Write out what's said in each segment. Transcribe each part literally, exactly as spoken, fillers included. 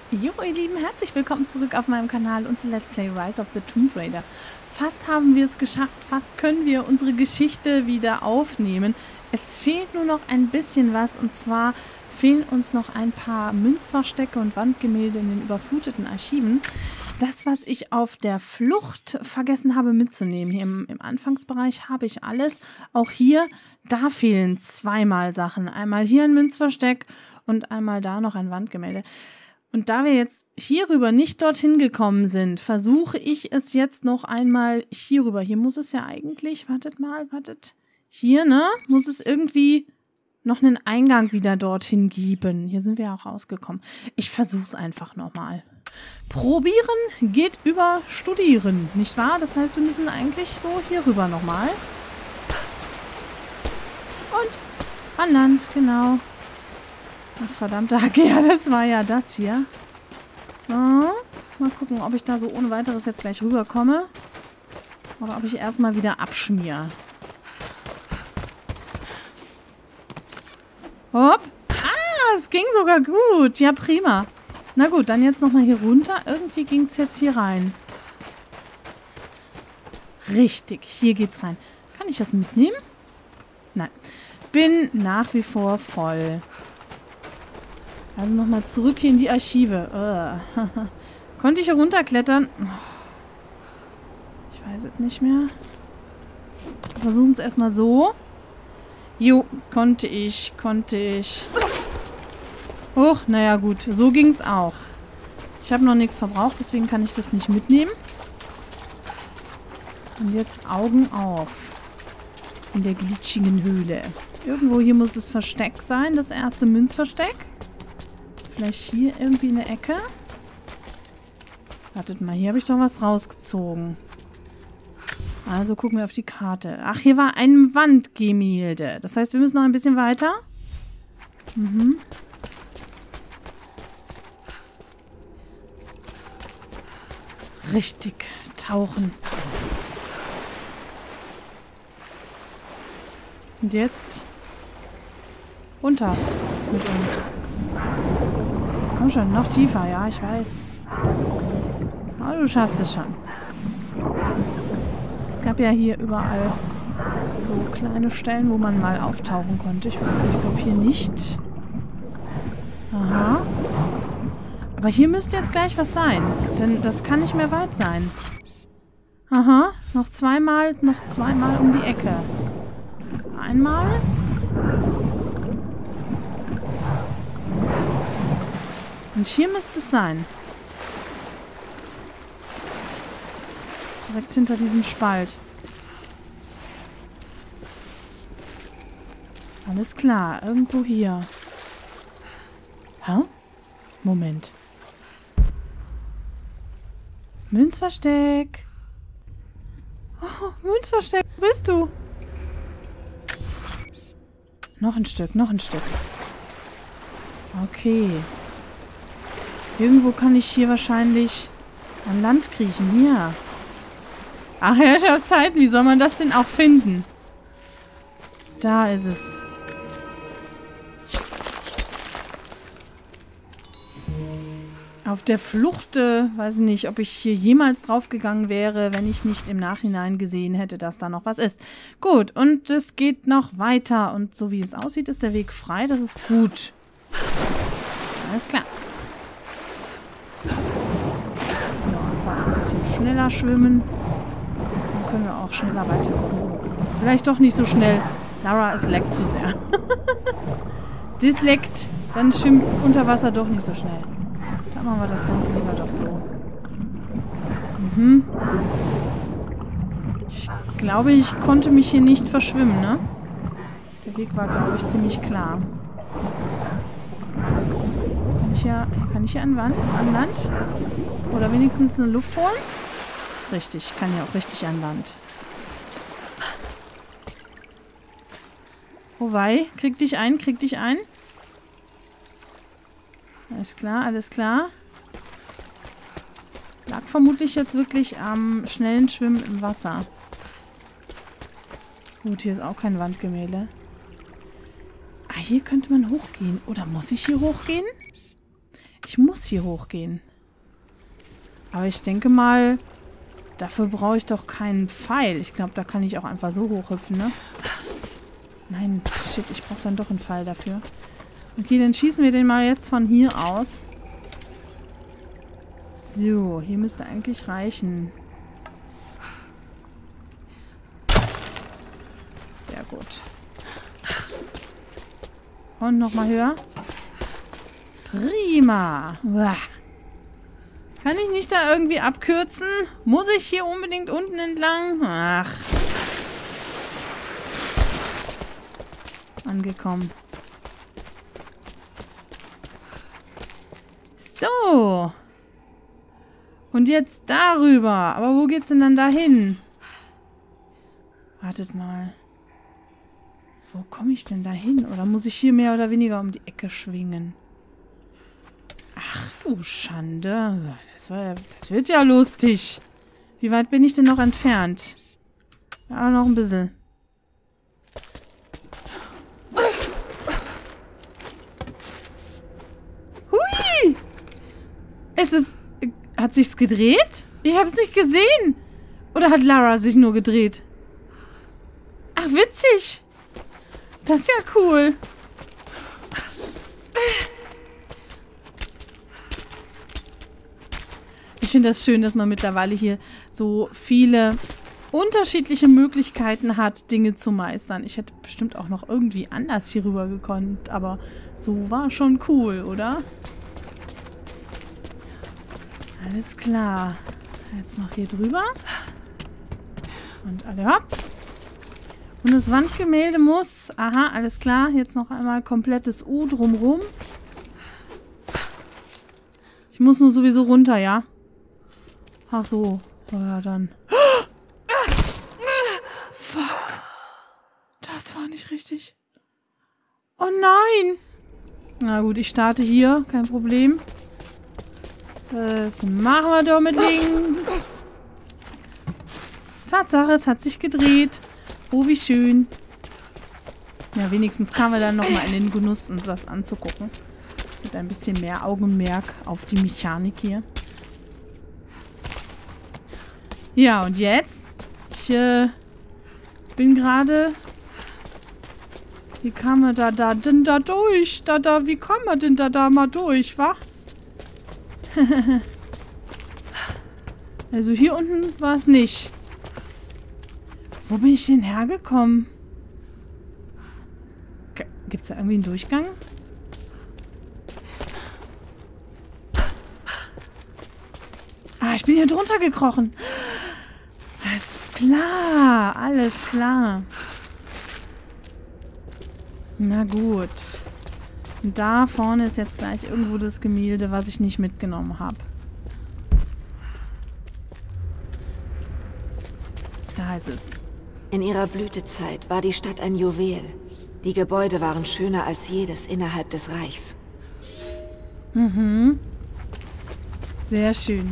Jo, ihr Lieben, herzlich willkommen zurück auf meinem Kanal und zu Let's Play Rise of the Tomb Raider. Fast haben wir es geschafft, fast können wir unsere Geschichte wieder aufnehmen. Es fehlt nur noch ein bisschen was, und zwar fehlen uns noch ein paar Münzverstecke und Wandgemälde in den überfluteten Archiven. Das, was ich auf der Flucht vergessen habe mitzunehmen, hier im, im Anfangsbereich habe ich alles. Auch hier, da fehlen zweimal Sachen. Einmal hier ein Münzversteck und einmal da noch ein Wandgemälde. Und da wir jetzt hierüber nicht dorthin gekommen sind, versuche ich es jetzt noch einmal hierüber. Hier muss es ja eigentlich, wartet mal, wartet. Hier, ne, muss es irgendwie noch einen Eingang wieder dorthin geben. Hier sind wir ja auch rausgekommen. Ich versuche es einfach nochmal. Probieren geht über Studieren, nicht wahr? Das heißt, wir müssen eigentlich so hierüber nochmal. Und an Land, genau. Ach, verdammte Hacke, ja, das war ja das hier. Oh, mal gucken, ob ich da so ohne weiteres jetzt gleich rüberkomme. Oder ob ich erstmal wieder abschmiere. Hopp. Ah, es ging sogar gut. Ja, prima. Na gut, dann jetzt nochmal hier runter. Irgendwie ging es jetzt hier rein. Richtig, hier geht's rein. Kann ich das mitnehmen? Nein. Bin nach wie vor voll. Also nochmal zurück hier in die Archive. Uh. Konnte ich hier runterklettern? Ich weiß es nicht mehr. Wir versuchen es erstmal so. Jo, konnte ich, konnte ich. Huch, naja gut, so ging es auch. Ich habe noch nichts verbraucht, deswegen kann ich das nicht mitnehmen. Und jetzt Augen auf. In der glitschigen Höhle. Irgendwo hier muss das Versteck sein, das erste Münzversteck. Vielleicht hier irgendwie in der Ecke. Wartet mal, hier habe ich doch was rausgezogen. Also gucken wir auf die Karte. Ach, hier war ein Wandgemälde. Das heißt, wir müssen noch ein bisschen weiter. Mhm. Richtig, tauchen. Und jetzt runter mit uns. Komm schon, noch tiefer, ja, ich weiß. Aber du schaffst es schon. Es gab ja hier überall so kleine Stellen, wo man mal auftauchen konnte. Ich weiß nicht, ich glaube hier nicht. Aha. Aber hier müsste jetzt gleich was sein, denn das kann nicht mehr weit sein. Aha, noch zweimal, noch zweimal um die Ecke. Einmal. Und hier müsste es sein. Direkt hinter diesem Spalt. Alles klar, irgendwo hier. Hä? Moment. Münzversteck. Oh, Münzversteck, wo bist du? Noch ein Stück, noch ein Stück. Okay. Irgendwo kann ich hier wahrscheinlich an Land kriechen. Ja. Ach, Herrschaftszeiten, wie soll man das denn auch finden? Da ist es. Auf der Flucht, äh, weiß ich nicht, ob ich hier jemals draufgegangen wäre, wenn ich nicht im Nachhinein gesehen hätte, dass da noch was ist. Gut, und es geht noch weiter. Und so wie es aussieht, ist der Weg frei. Das ist gut. Alles klar. Ja, einfach ein bisschen schneller schwimmen. Dann können wir auch schneller weitermachen. Vielleicht doch nicht so schnell. Lara, es leckt zu sehr. Das leckt. Dann schwimmt unter Wasser doch nicht so schnell. Da machen wir das Ganze lieber doch so. Mhm. Ich glaube, ich konnte mich hier nicht verschwimmen, ne? Der Weg war, glaube ich, ziemlich klar. Kann ich hier, kann ich hier an, Wand, an Land? Oder wenigstens eine Luft holen? Richtig, kann ja auch richtig an Land. Oh wei, krieg dich ein, krieg dich ein. Alles klar, alles klar. Lag vermutlich jetzt wirklich am schnellen Schwimmen im Wasser. Gut, hier ist auch kein Wandgemälde. Ah, hier könnte man hochgehen. Oder muss ich hier hochgehen? Ich muss muss hier hochgehen. Aber ich denke mal, dafür brauche ich doch keinen Pfeil. Ich glaube, da kann ich auch einfach so hochhüpfen, ne? Nein, shit, ich brauche dann doch einen Pfeil dafür. Okay, dann schießen wir den mal jetzt von hier aus. So, hier müsste eigentlich reichen. Sehr gut. Und nochmal höher. Prima. Uah. Kann ich nicht da irgendwie abkürzen? Muss ich hier unbedingt unten entlang? Ach. Angekommen. So. Und jetzt darüber. Aber wo geht's denn dann dahin? Wartet mal. Wo komme ich denn dahin? Oder muss ich hier mehr oder weniger um die Ecke schwingen? Ach du Schande. Das, war ja, das wird ja lustig. Wie weit bin ich denn noch entfernt? Ja, noch ein bisschen. Hui! Es ist... Hat sich's gedreht? Ich hab's nicht gesehen. Oder hat Lara sich nur gedreht? Ach, witzig. Das ist ja cool. Ich finde das schön, dass man mittlerweile hier so viele unterschiedliche Möglichkeiten hat, Dinge zu meistern. Ich hätte bestimmt auch noch irgendwie anders hier rüber gekonnt, aber so war schon cool, oder? Alles klar. Jetzt noch hier drüber. Und alle hopp. Und das Wandgemälde muss... Aha, alles klar. Jetzt noch einmal komplettes U drumrum. Ich muss nur sowieso runter, ja? Ach so. Ja, dann... Fuck. Das war nicht richtig. Oh nein. Na gut, ich starte hier. Kein Problem. Das machen wir doch mit links. Tatsache, es hat sich gedreht. Oh, wie schön. Ja, wenigstens kamen wir dann nochmal in den Genuss, uns das anzugucken. Mit ein bisschen mehr Augenmerk auf die Mechanik hier. Ja, und jetzt? Ich äh, bin gerade... Wie kam man da, da denn da durch? Da, da, wie kam man denn da, da mal durch, wa? Also hier unten war es nicht. Wo bin ich denn hergekommen? Gibt es da irgendwie einen Durchgang? Ah, ich bin hier drunter gekrochen. Alles klar. Alles klar. Na gut. Und da vorne ist jetzt gleich irgendwo das Gemälde, was ich nicht mitgenommen habe. Da ist es. In ihrer Blütezeit war die Stadt ein Juwel. Die Gebäude waren schöner als jedes innerhalb des Reichs. Mhm. Sehr schön.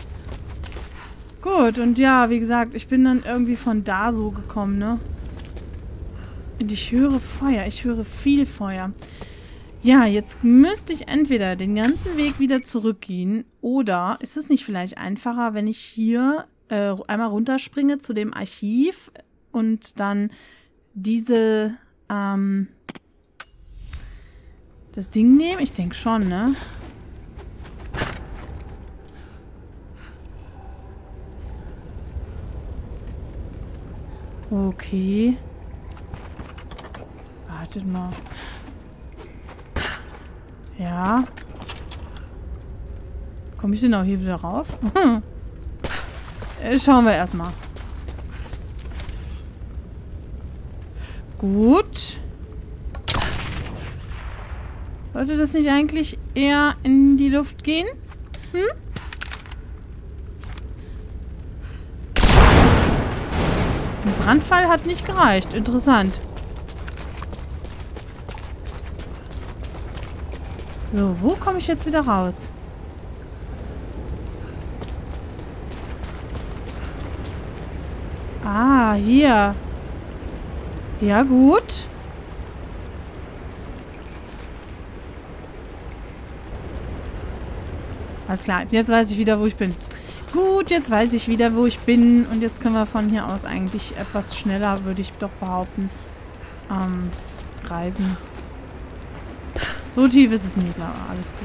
Gut, und ja, wie gesagt, ich bin dann irgendwie von da so gekommen, ne? Und ich höre Feuer. Ich höre viel Feuer. Ja, jetzt müsste ich entweder den ganzen Weg wieder zurückgehen oder ist es nicht vielleicht einfacher, wenn ich hier äh, einmal runterspringe zu dem Archiv und dann diese, ähm, das Ding nehme? Ich denke schon, ne? Okay. Wartet mal. Ja. Komme ich denn auch hier wieder rauf? Schauen wir erstmal. Gut. Sollte das nicht eigentlich eher in die Luft gehen? Hm? Ein Brandpfeil hat nicht gereicht. Interessant. So, wo komme ich jetzt wieder raus? Ah, hier. Ja, gut. Alles klar, jetzt weiß ich wieder, wo ich bin. Gut, jetzt weiß ich wieder, wo ich bin. Und jetzt können wir von hier aus eigentlich etwas schneller, würde ich doch behaupten, ähm, reisen. So tief ist es nicht, aber alles gut.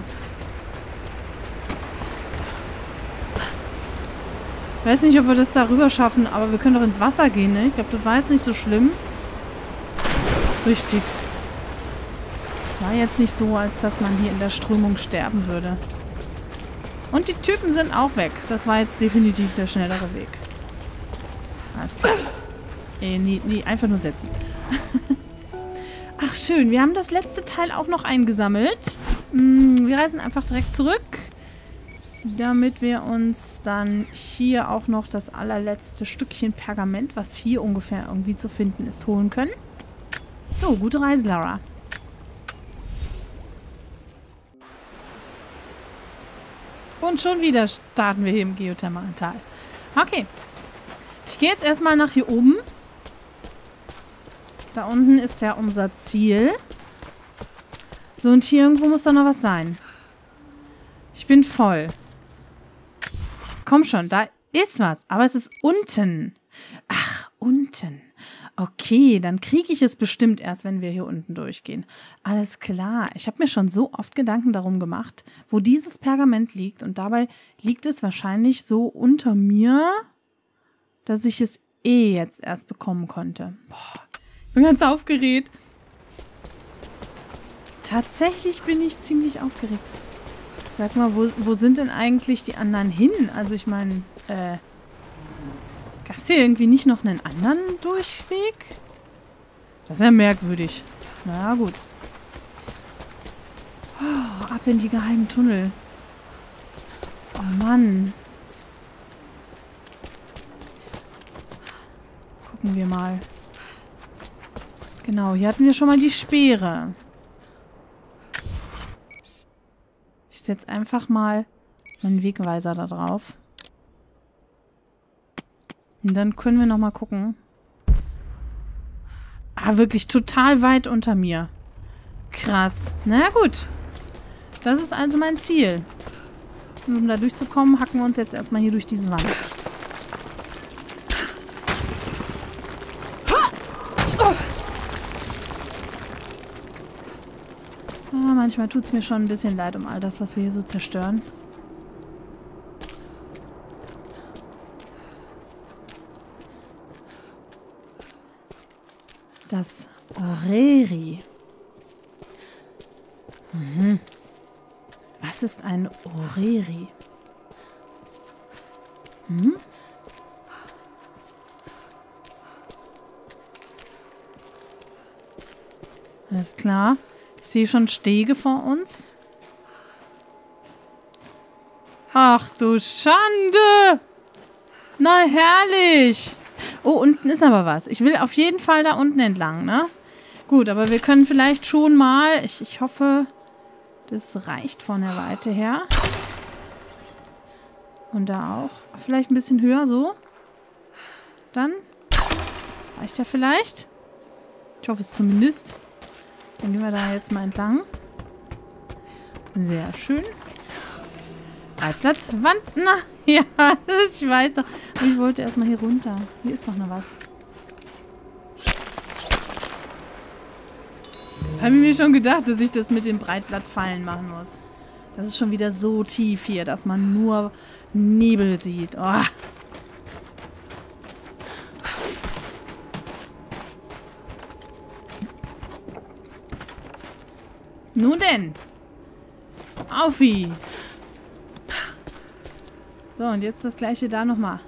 Ich weiß nicht, ob wir das da rüber schaffen, aber wir können doch ins Wasser gehen, ne? Ich glaube, das war jetzt nicht so schlimm. Richtig. War jetzt nicht so, als dass man hier in der Strömung sterben würde. Und die Typen sind auch weg. Das war jetzt definitiv der schnellere Weg. Alles klar. Äh, nee, nee, einfach nur setzen. Ach, schön. Wir haben das letzte Teil auch noch eingesammelt. Wir reisen einfach direkt zurück, damit wir uns dann hier auch noch das allerletzte Stückchen Pergament, was hier ungefähr irgendwie zu finden ist, holen können. So, gute Reise, Lara. Und schon wieder starten wir hier im geothermalen Tal. Okay. Ich gehe jetzt erstmal nach hier oben. Da unten ist ja unser Ziel. So, und hier irgendwo muss doch noch was sein. Ich bin voll. Komm schon, da ist was. Aber es ist unten. Ach, unten. Okay, dann kriege ich es bestimmt erst, wenn wir hier unten durchgehen. Alles klar. Ich habe mir schon so oft Gedanken darum gemacht, wo dieses Pergament liegt. Und dabei liegt es wahrscheinlich so unter mir, dass ich es eh jetzt erst bekommen konnte. Boah, ich bin ganz aufgeregt. Tatsächlich bin ich ziemlich aufgeregt. Sag mal, wo, wo sind denn eigentlich die anderen hin? Also ich meine, äh... gab es hier irgendwie nicht noch einen anderen Durchweg? Das ist ja merkwürdig. Na ja, gut. Oh, ab in die geheimen Tunnel. Oh Mann. Gucken wir mal. Genau, hier hatten wir schon mal die Speere. Ich setze einfach mal meinen Wegweiser da drauf. Und dann können wir noch mal gucken. Ah, wirklich total weit unter mir. Krass. Na ja, gut. Das ist also mein Ziel. Und um da durchzukommen, hacken wir uns jetzt erstmal hier durch diese Wand. Ah, manchmal tut es mir schon ein bisschen leid um all das, was wir hier so zerstören. Das Orrery. Mhm. Was ist ein Orrery? Hm? Alles klar. Ich sehe schon Stege vor uns. Ach du Schande! Na herrlich! Oh, unten ist aber was. Ich will auf jeden Fall da unten entlang, ne? Gut, aber wir können vielleicht schon mal... Ich, ich hoffe, das reicht von der Weite her. Und da auch. Vielleicht ein bisschen höher, so. Dann. Reicht ja vielleicht. Ich hoffe es zumindest. Dann gehen wir da jetzt mal entlang. Sehr schön. Breitblatt, Wand. Na, ja, ich weiß doch. Aber ich wollte erstmal hier runter. Hier ist doch noch was. Das habe ich mir schon gedacht, dass ich das mit dem Breitblattpfeilen machen muss. Das ist schon wieder so tief hier, dass man nur Nebel sieht. Oh. Nun denn. Aufi. So, und jetzt das gleiche da nochmal.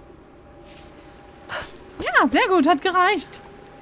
Ja, sehr gut, hat gereicht.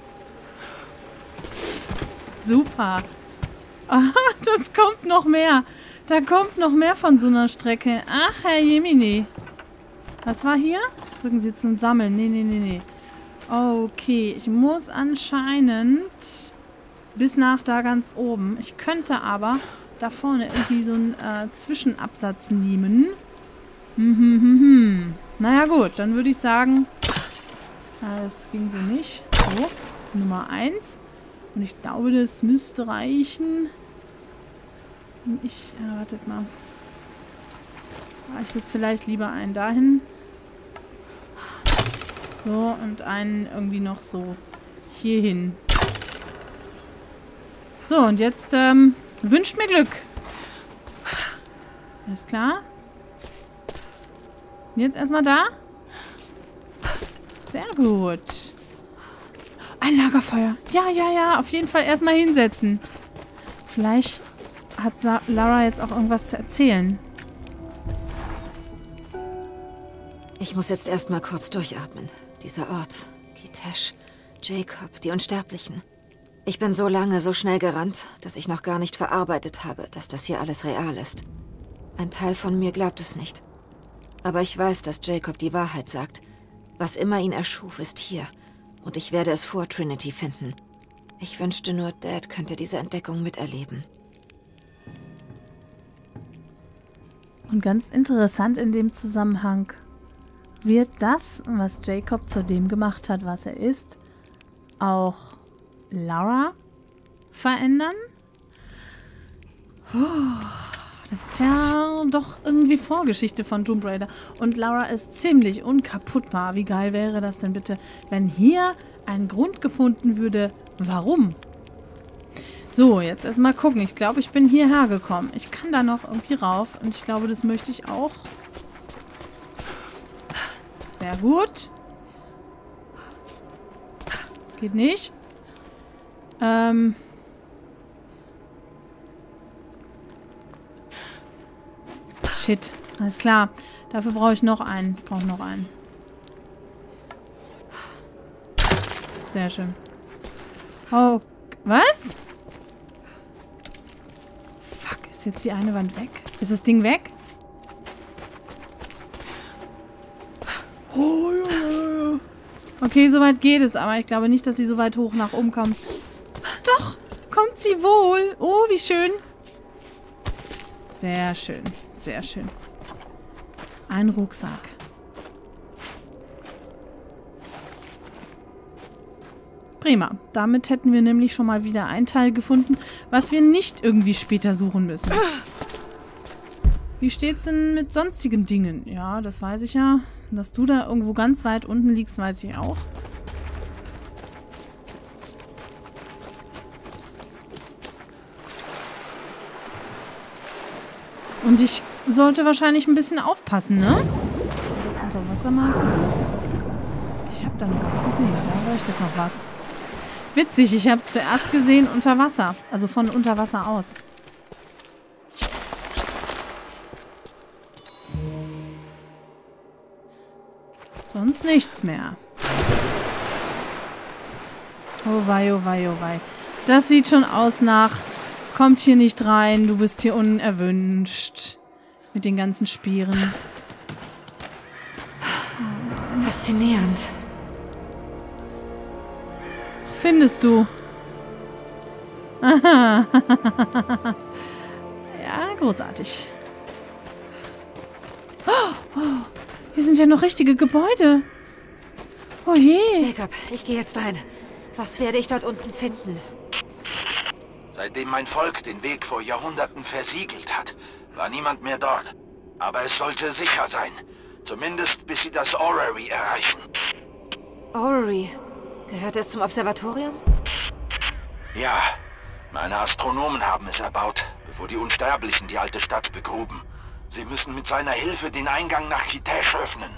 Super. Aha, das kommt noch mehr. Da kommt noch mehr von so einer Strecke. Ach, Herr Jemini. Was war hier? Drücken Sie zum Sammeln. Nee, nee, nee, nee. Okay, ich muss anscheinend bis nach da ganz oben. Ich könnte aber da vorne irgendwie so einen äh, Zwischenabsatz nehmen. Hm, hm, hm, hm. Naja gut, dann würde ich sagen, ah, das ging so nicht. So, Nummer eins. Und ich glaube, das müsste reichen. Und ich, ja, wartet mal. Ich setze vielleicht lieber einen dahin. So, und einen irgendwie noch so hier hin. So, und jetzt ähm, wünscht mir Glück. Alles klar. Und jetzt erstmal da. Sehr gut. Ein Lagerfeuer. Ja, ja, ja. Auf jeden Fall erstmal hinsetzen. Vielleicht hat Sa- Lara jetzt auch irgendwas zu erzählen. Ich muss jetzt erstmal kurz durchatmen. Dieser Ort, Kitesh, Jacob, die Unsterblichen. Ich bin so lange, so schnell gerannt, dass ich noch gar nicht verarbeitet habe, dass das hier alles real ist. Ein Teil von mir glaubt es nicht. Aber ich weiß, dass Jacob die Wahrheit sagt. Was immer ihn erschuf, ist hier. Und ich werde es vor Trinity finden. Ich wünschte nur, Dad könnte diese Entdeckung miterleben. Und ganz interessant in dem Zusammenhang, wird das, was Jacob zu dem gemacht hat, was er ist, auch Lara verändern? Das ist ja doch irgendwie Vorgeschichte von Tomb Raider. Und Lara ist ziemlich unkaputtbar. Wie geil wäre das denn bitte, wenn hier ein Grund gefunden würde, warum? So, jetzt erstmal gucken. Ich glaube, ich bin hierher gekommen. Ich kann da noch irgendwie rauf. Und ich glaube, das möchte ich auch. Sehr gut. Geht nicht. Ähm. Shit. Alles klar. Dafür brauche ich noch einen. Ich brauche noch einen. Sehr schön. Oh. Was? Fuck. Ist jetzt die eine Wand weg? Ist das Ding weg? Oh, ja. Okay, soweit geht es, aber ich glaube nicht, dass sie so weit hoch nach oben kommt. Doch, kommt sie wohl. Oh, wie schön. Sehr schön, sehr schön. Ein Rucksack. Prima. Damit hätten wir nämlich schon mal wieder ein Teil gefunden, was wir nicht irgendwie später suchen müssen. Wie steht's denn mit sonstigen Dingen? Ja, das weiß ich ja. Dass du da irgendwo ganz weit unten liegst, weiß ich auch. Und ich sollte wahrscheinlich ein bisschen aufpassen, ne? Jetzt unter Wasser mal gucken. Ich habe da noch was gesehen. Da leuchtet noch was. Witzig, ich habe es zuerst gesehen unter Wasser. Also von unter Wasser aus. Sonst nichts mehr. Oh wei, oh wei, oh wei. Das sieht schon aus nach, kommt hier nicht rein, du bist hier unerwünscht. Mit den ganzen Spieren. Faszinierend. Findest du? Aha. Ja, großartig. Oh, oh. Hier sind ja noch richtige Gebäude. Oh je. Jacob, ich gehe jetzt rein. Was werde ich dort unten finden? Seitdem mein Volk den Weg vor Jahrhunderten versiegelt hat, war niemand mehr dort. Aber es sollte sicher sein. Zumindest bis sie das Orrery erreichen. Orrery? Gehört es zum Observatorium? Ja. Meine Astronomen haben es erbaut, bevor die Unsterblichen die alte Stadt begruben. Sie müssen mit seiner Hilfe den Eingang nach Kitesh öffnen.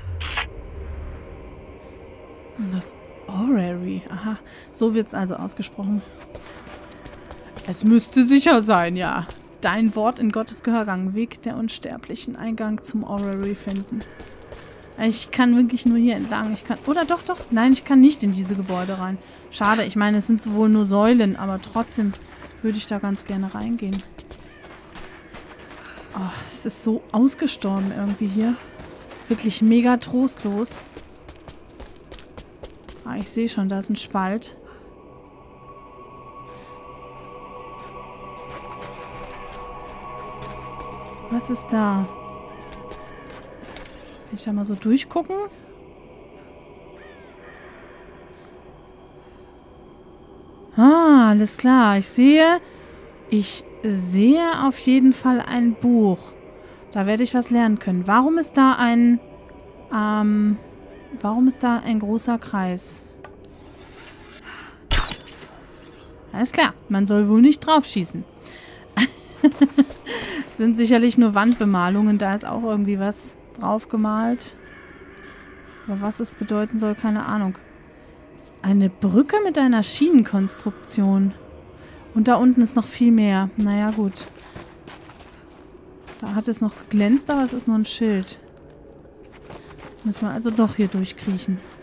Das Orrery. Aha, so wird's also ausgesprochen. Es müsste sicher sein, ja. Dein Wort in Gottes Gehörgang. Weg der Unsterblichen. Eingang zum Orrery finden. Ich kann wirklich nur hier entlang. Ich kann... Oder doch, doch. Nein, ich kann nicht in diese Gebäude rein. Schade, ich meine, es sind wohl nur Säulen, aber trotzdem würde ich da ganz gerne reingehen. Oh, es ist so ausgestorben irgendwie hier. Wirklich mega trostlos. Ah, ich sehe schon, da ist ein Spalt. Was ist da? Kann ich da mal so durchgucken? Ah, alles klar. Ich sehe... Ich sehe auf jeden Fall ein Buch. Da werde ich was lernen können. Warum ist da ein... Ähm... Warum ist da ein großer Kreis? Alles klar, man soll wohl nicht drauf schießen. Sind sicherlich nur Wandbemalungen, da ist auch irgendwie was drauf gemalt. Aber was es bedeuten soll, keine Ahnung. Eine Brücke mit einer Schienenkonstruktion. Und da unten ist noch viel mehr. Naja, gut. Da hat es noch geglänzt, aber es ist nur ein Schild. Müssen wir also doch hier durchkriechen.